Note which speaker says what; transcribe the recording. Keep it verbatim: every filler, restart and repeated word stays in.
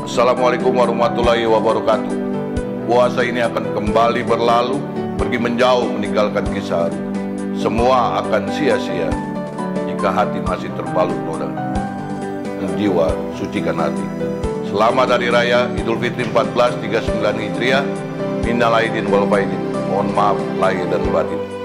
Speaker 1: Wassalamualaikum warahmatullahi wabarakatuh. Puasa ini akan kembali berlalu, pergi menjauh meninggalkan kisah. Semua akan sia-sia jika hati masih terbalut noda. Jiwa sucikan hati. Selamat Hari Raya Idul Fitri seribu empat ratus tiga puluh sembilan Hijriah. Minal aidin wal faizin. Mohon maaf lahir dan batin.